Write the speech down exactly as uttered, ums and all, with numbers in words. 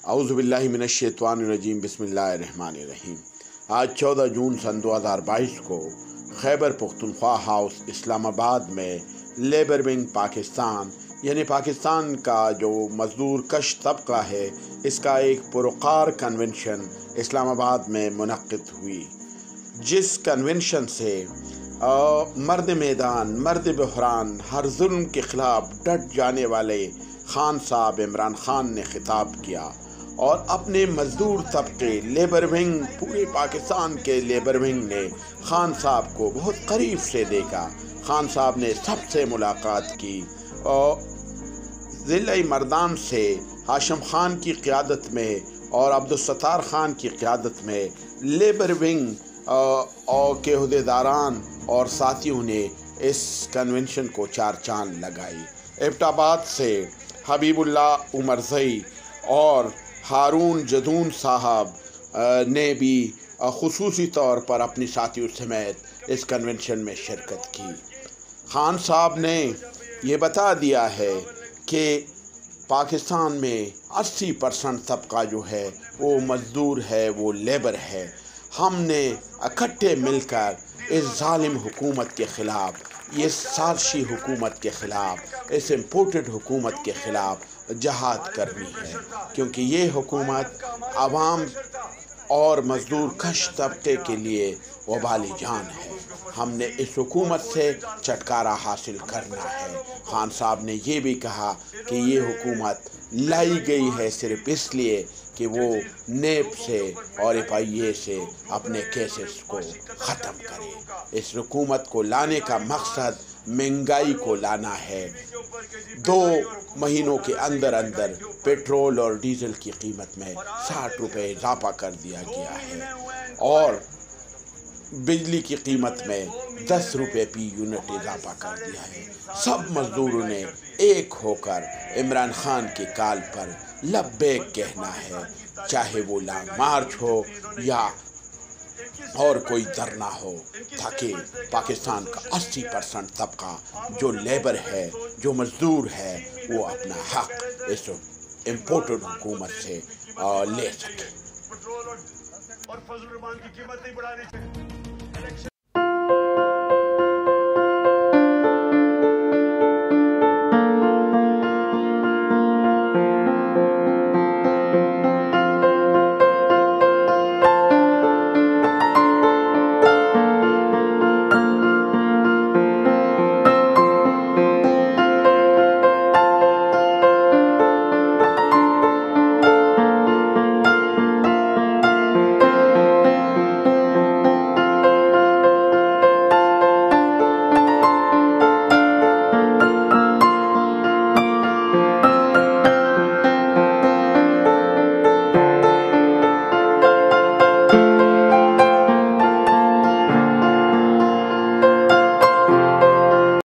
اعوذ باللہ من الشیطان الرجیم، بسم اللہ الرحمن الرحیم۔ آج چودہ جون سن دو ہزار بائیس کو خیبر پختونخوا ہاؤس اسلام آباد میں لیبر وینگ پاکستان یعنی پاکستان کا جو مزدور کش طبقہ ہے، اس کا ایک پروقار کنونشن اسلام آباد میں منعقد ہوئی، جس کنونشن سے مرد میدان، مرد بحران، ہر ظلم کے خلاف ڈٹ جانے والے خان صاحب عمران خان نے خطاب کیا اور اپنے مزدور طبقے لیبر ونگ، پورے پاکستان کے لیبر ونگ نے خان صاحب کو بہت قریب سے دیکھا۔ خان صاحب نے سب سے ملاقات کی اور ضلع مردان سے ہاشم خان کی قیادت میں اور عبدالستار خان کی قیادت میں لیبر ونگ اور کے عہدیداران اور ساتھیوں نے اس کنونشن کو چار چاند لگائی۔ ایبٹ آباد سے حبیب اللہ عمر زئی اور ہارون جدون صاحب نے بھی خصوصی طور پر اپنی ساتھیوں سمیت اس کنونشن میں شرکت کی۔ خان صاحب نے یہ بتا دیا ہے کہ پاکستان میں اسی پرسنٹ طبقہ جو ہے وہ مزدور ہے، وہ لیبر ہے۔ ہم نے اکٹھے مل کر اس ظالم حکومت کے خلاف، یہ سازشی حکومت کے خلاف، اس امپورٹڈ حکومت کے خلاف جہاد کرنی ہے، کیونکہ یہ حکومت عوام اور مزدور کش طبقے کے لیے وبالی جان ہے۔ ہم نے اس حکومت سے چھٹکارا حاصل کرنا ہے۔ خان صاحب نے یہ بھی کہا کہ یہ حکومت لائی گئی ہے صرف اس لیے کہ وہ نیب سے اور ایف آئی اے سے اپنے کیسز کو ختم کرے۔ اس حکومت کو لانے کا مقصد مہنگائی کو لانا ہے۔ دو مہینوں کے اندر اندر پیٹرول اور ڈیزل کی قیمت میں ساٹھ روپے اضافہ کر دیا گیا ہے اور بجلی کی قیمت میں دس روپے پی یونٹ اضافہ کر دیا ہے۔ سب مزدوروں نے ایک ہو کر عمران خان کے کال پر لبیک کہنا ہے، چاہے وہ لانگ مارچ ہو یا اور کوئی دھرنا ہو، تاکہ پاکستان کا اسی پرسنٹ طبقہ جو لیبر ہے، جو مزدور ہے، وہ اپنا حق اس امپورٹڈ حکومت سے لے سکے۔